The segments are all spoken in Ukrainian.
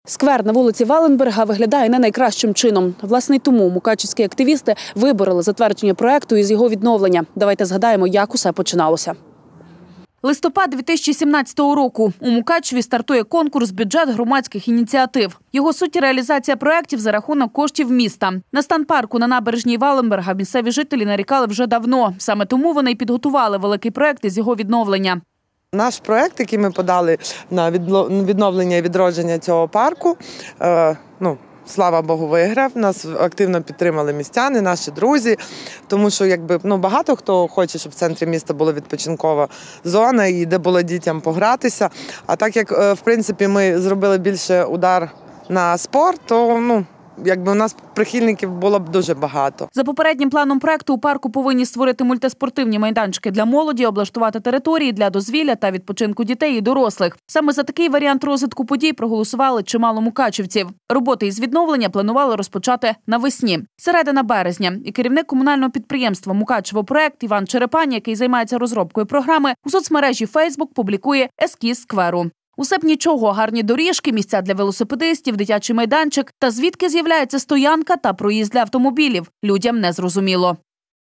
Сквер на вулиці Валенберга виглядає не найкращим чином. Власне, й тому мукачівські активісти вибороли затвердження проекту із його відновлення. Давайте згадаємо, як усе починалося. Листопад 2017 року. У Мукачеві стартує конкурс «Бюджет громадських ініціатив». Його суть – реалізація проєктів за рахунок коштів міста. На стан парку на набережній Валенберга місцеві жителі нарікали вже давно. Саме тому вони й підготували великий проєкт із його відновлення. Наш проєкт, який ми подали на відновлення і відродження цього парку, слава Богу, виграв. Нас активно підтримали містяни, наші друзі, тому що багато хто хоче, щоб в центрі міста була відпочинкова зона і де було дітям погратися. А так як, в принципі, ми зробили більше удар на спорт, то у нас прихильників було б дуже багато. За попереднім планом проекту у парку повинні створити мультиспортивні майданчики для молоді, облаштувати території для дозвілля та відпочинку дітей і дорослих. Саме за такий варіант розвитку подій проголосували чимало мукачівців. Роботи із відновлення планували розпочати навесні. Середина березня. І керівник комунального підприємства «Мукачево-проект» Іван Черепань, який займається розробкою програми, у соцмережі Фейсбук публікує ескіз скверу. Усе б нічого, гарні доріжки, місця для велосипедистів, дитячий майданчик. Та звідки з'являється стоянка та проїзд для автомобілів? Людям не зрозуміло.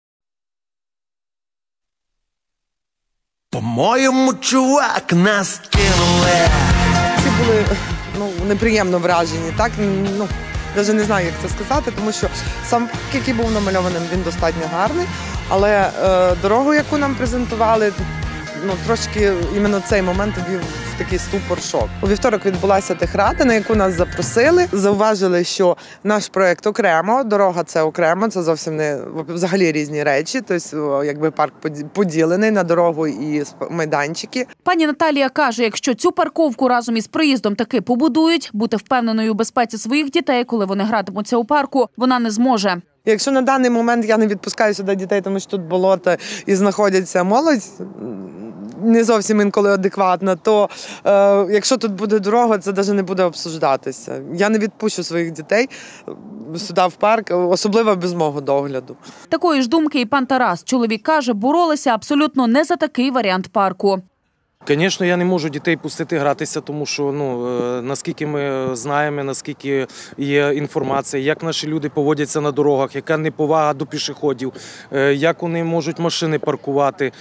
По-моєму, чувак, нас кинули. Всі були неприємно вражені, так? Навіть не знаю, як це сказати, тому що сам парк, який був намальований, він достатньо гарний, але дорогу, яку нам презентували, трошки іменно цей момент ввів в такий ступор-шок. У вівторок відбулася техрада, на яку нас запросили. Зауважили, що наш проєкт окремо, дорога – це окремо, це зовсім не взагалі різні речі. Тобто, парк поділений на дорогу і майданчики. Пані Наталія каже, якщо цю парковку разом із проїздом таки побудують, бути впевненою у безпеці своїх дітей, коли вони гратимуться у парку, вона не зможе. Якщо на даний момент я не відпускаю сюди дітей, тому що тут болото і знаходиться молодь, не зовсім інколи адекватна, то якщо тут буде дорога, це навіть не буде обсуждатися. Я не відпущу своїх дітей сюди в парк, особливо без мого догляду. Такої ж думки і пан Тарас. Чоловік каже, боролися абсолютно не за такий варіант парку. Звісно, я не можу дітей пустити гратися, тому що, наскільки ми знаємо, наскільки є інформація, як наші люди поводяться на дорогах, яка неповага до пішоходів, як вони можуть машини паркувати.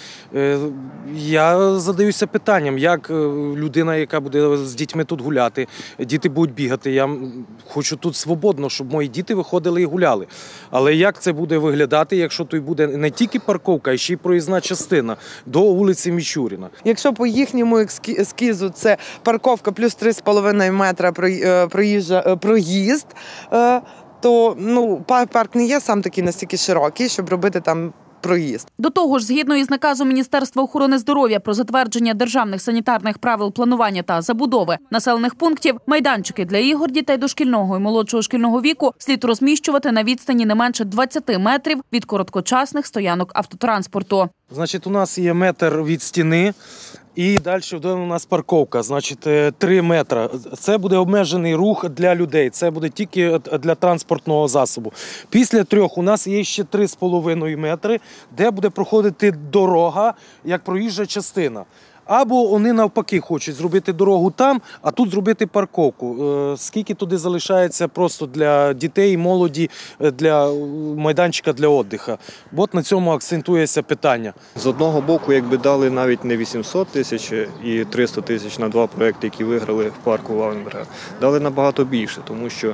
Я задаюся питанням, як людина, яка буде з дітьми тут гуляти, діти будуть бігати. Я хочу тут свободно, щоб мої діти виходили і гуляли. Але як це буде виглядати, якщо тут буде не тільки парковка, а ще й проїзна частина до вулиці Мічуріна? Якщо по їхньому ескізу це парковка плюс 3,5 метра проїзд, то парк не є сам такий настільки широкий, щоб робити там проїзд. До того ж, згідно із наказом Міністерства охорони здоров'я про затвердження державних санітарних правил планування та забудови населених пунктів, майданчики для ігор дітей дошкільного і молодшого шкільного віку слід розміщувати на відстані не менше 20 метрів від короткочасних стоянок автотранспорту. Значить, у нас є метр від стіни. І далі у нас парковка, 3 метри. Це буде обмежений рух для людей, це буде тільки для транспортного засобу. Після 3 у нас є ще 3,5 метри, де буде проходити дорога, як проїжджа частина. Або вони навпаки хочуть зробити дорогу там, а тут зробити парковку. Скільки туди залишається просто для дітей, молоді, для майданчика для відпочинку. От на цьому акцентується питання. З одного боку, якби дали навіть не 800 тисяч і 300 тисяч на 2 проекти, які виграли в парку Валенберга, дали набагато більше, тому що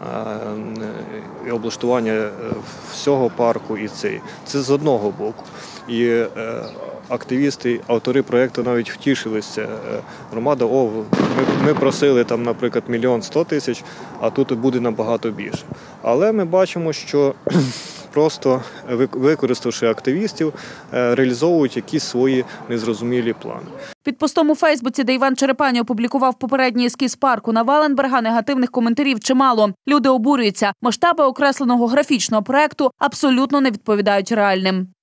облаштування всього парку і це з одного боку. І активісти, автори проєкту навіть втішилися. Громада, ми просили там, наприклад, 1 100 000 000, а тут буде набагато більше. Але ми бачимо, що просто використавши активістів, реалізовують якісь свої незрозумілі плани. Під постом у Фейсбуці, де Іван Черепань опублікував попередній ескіз парку на Валенберга, негативних коментарів чимало. Люди обурюються. Масштаби окресленого графічного проєкту абсолютно не відповідають реальним.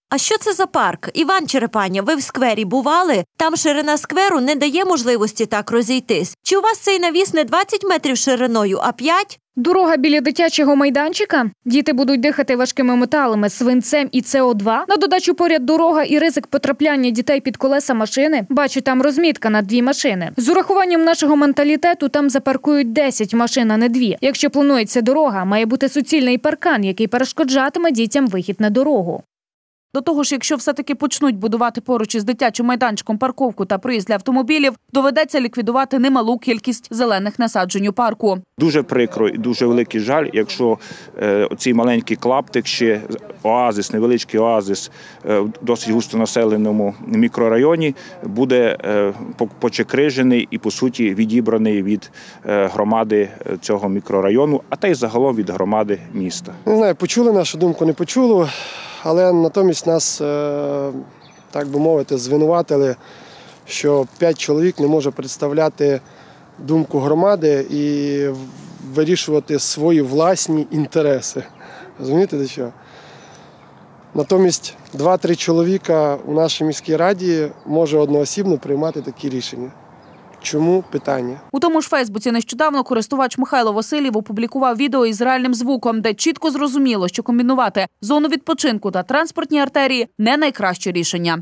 А що це за парк? Іван Черепаня, ви в сквері бували? Там ширина скверу не дає можливості так розійтись. Чи у вас цей навіс не 20 метрів шириною, а 5? Дорога біля дитячого майданчика? Діти будуть дихати важкими металами, свинцем і СО2? На додачу поряд дорога і ризик потрапляння дітей під колеса машини? Бачу, там розмітка на 2 машини. З урахуванням нашого менталітету там запаркують 10 машин, а не 2. Якщо планується дорога, має бути суцільний паркан, який перешкоджатиме дітям вихід на дорогу. До того ж, якщо все-таки почнуть будувати поруч із дитячим майданчиком парковку та проїзд для автомобілів, доведеться ліквідувати немалу кількість зелених насаджень у парку. Дуже прикро і дуже великий жаль, якщо цей маленький клаптик, ще оазис, невеличкий оазис в досить густонаселеному мікрорайоні буде почекрижений і, по суті, відібраний від громади цього мікрорайону, а та й загалом від громади міста. Не знаю, почули нашу думку, не почули. Але натомість нас, так би мовити, звинуватили, що 5 чоловік не може представляти думку громади і вирішувати свої власні інтереси. Розумієте, до чого? Натомість 2-3 чоловіка у нашій міській раді може одноосібно приймати такі рішення. Чому? Питання. У тому ж Фейсбуці нещодавно користувач Михайло Васильєв опублікував відео із реальним звуком, де чітко зрозуміло, що комбінувати зону відпочинку та транспортні артерії – не найкраще рішення.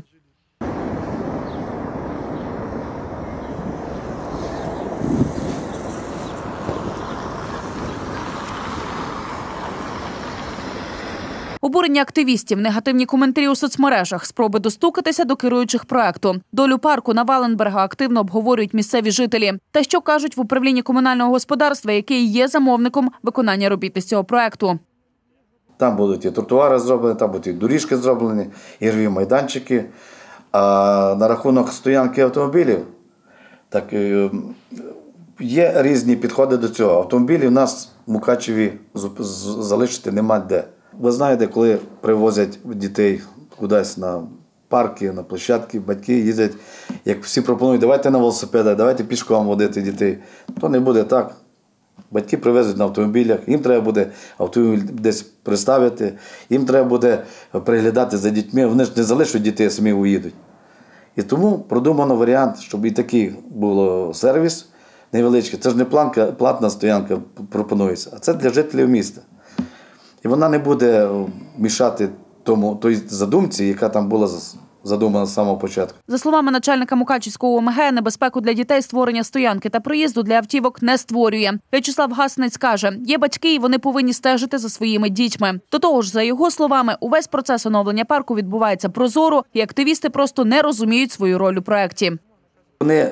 Обурення активістів, негативні коментарі у соцмережах, спроби достукатися до керуючих проекту. Долю парку на Валенберга активно обговорюють місцеві жителі. Та що кажуть в управлінні комунального господарства, який є замовником виконання робіт із цього проекту. Там будуть і тротуари зроблені, там будуть і доріжки зроблені, ігрові майданчики. А на рахунок стоянки автомобілів, так є різні підходи до цього. Автомобілі в нас в Мукачеві залишити нема де. Ви знаєте, коли привозять дітей кудись на парки, на площадки, батьки їздять, як всі пропонують, давайте на велосипедах, давайте пішком водити дітей. То не буде так. Батьки привезуть на автомобілях, їм треба буде автомобіль десь приставити, їм треба буде приглядати за дітьми, вони ж не залишать дітей, самі уїдуть. І тому продумано варіант, щоб і такий був сервіс невеличкий. Це ж не платна стоянка пропонується, а це для жителів міста. І вона не буде мішати той задумці, яка там була задумана з самого початку. За словами начальника Мукачівського ОМГ, небезпеку для дітей створення стоянки та проїзду для автівок не створює. В'ячеслав Гаснець каже, є батьки і вони повинні стежити за своїми дітьми. До того ж, за його словами, увесь процес оновлення парку відбувається прозоро, і активісти просто не розуміють свою роль у проєкті. Вони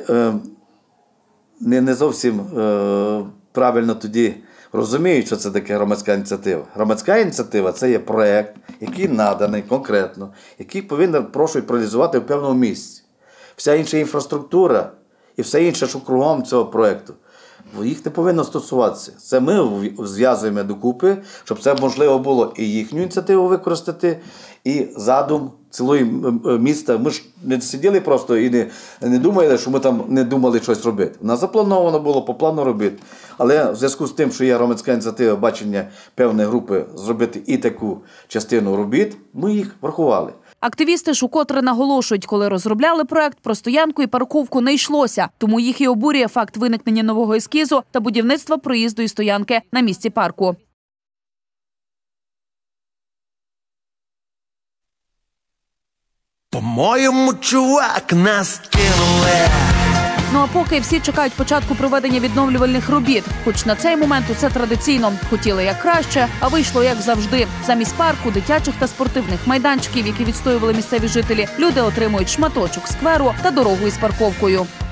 не зовсім правильно тоді розуміють, що це таке громадська ініціатива. Громадська ініціатива – це є проєкт, який наданий конкретно, який повинен реалізувати в певному місці. Вся інша інфраструктура і все інше, що кругом цього проєкту, їх не повинно стосуватися. Це ми зв'язуємо докупи, щоб це можливо було і їхню ініціативу використати, і задум цілої міста. Ми ж не сиділи просто і не думали, що ми там не думали щось робити. У нас заплановано було по плану робити. Але в зв'язку з тим, що є громадська ініціатива, бачення певної групи зробити і таку частину робіт, ми їх врахували. Активісти ж укотре наголошують, коли розробляли проект, про стоянку і парковку не йшлося. Тому їх і обурює факт виникнення нового ескізу та будівництва проїзду і стоянки на місці парку. По-моєму, чувак, нас кинули. Ну а поки всі чекають початку проведення відновлювальних робіт. Хоч на цей момент усе традиційно. Хотіли як краще, а вийшло як завжди. Замість парку, дитячих та спортивних майданчиків, які відстоювали місцеві жителі, люди отримують шматочок скверу та дорогу із парковкою.